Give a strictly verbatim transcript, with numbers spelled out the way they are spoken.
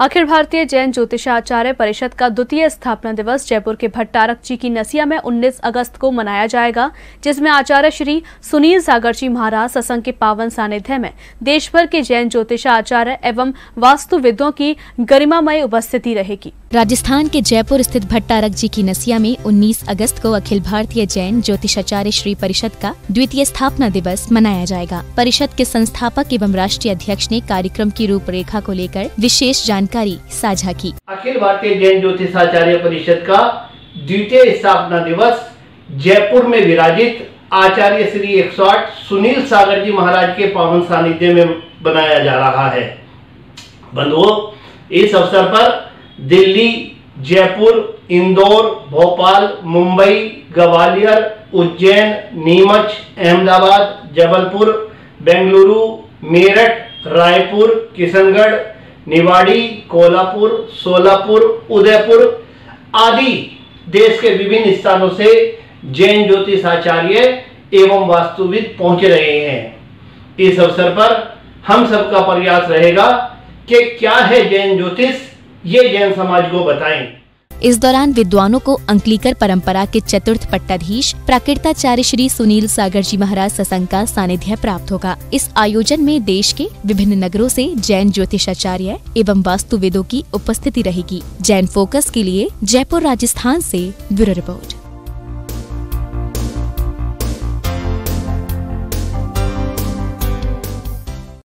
अखिल भारतीय जैन ज्योतिषाचार्य परिषद का द्वितीय स्थापना दिवस जयपुर के भट्टारक जी की नसिया में उन्नीस अगस्त को मनाया जाएगा, जिसमें आचार्य श्री सुनील सागर जी महाराज सत्संग के पावन सानिध्य में देश भर के जैन ज्योतिषाचार्य एवं वास्तुविदों की गरिमामय उपस्थिति रहेगी। राजस्थान के जयपुर स्थित भट्टारक जी की नसिया में उन्नीस अगस्त को अखिल भारतीय जैन ज्योतिषाचार्य श्री परिषद का द्वितीय स्थापना दिवस मनाया जाएगा। परिषद के संस्थापक एवं राष्ट्रीय अध्यक्ष ने कार्यक्रम की रूपरेखा को लेकर विशेष जानकारी साझा की। अखिल भारतीय जैन ज्योतिषाचार्य परिषद का द्वितीय स्थापना दिवस जयपुर में विराजित आचार्य श्री एक सौ आठ सुनील सागर जी महाराज के पावन सानिध्य में बनाया जा रहा है। बंधुओं, इस अवसर पर दिल्ली, जयपुर, इंदौर, भोपाल, मुंबई, ग्वालियर, उज्जैन, नीमच, अहमदाबाद, जबलपुर, बेंगलुरु, मेरठ, रायपुर, किशनगढ़, निवाड़ी, कोल्हापुर, सोलापुर, उदयपुर आदि देश के विभिन्न स्थानों से जैन ज्योतिषाचार्य एवं वास्तुविद पहुंच रहे हैं। इस अवसर पर हम सबका प्रयास रहेगा कि क्या है जैन ज्योतिष, ये जैन समाज को बताएं। इस दौरान विद्वानों को अंकलीकर परंपरा के चतुर्थ पट्टाधीश प्राकृताचार्य श्री सुनील सागर जी महाराज सत्संग का सानिध्य प्राप्त होगा। इस आयोजन में देश के विभिन्न नगरों से जैन ज्योतिषाचार्य एवं वास्तुविदों की उपस्थिति रहेगी। जैन फोकस के लिए जयपुर राजस्थान से ब्यूरो रिपोर्ट।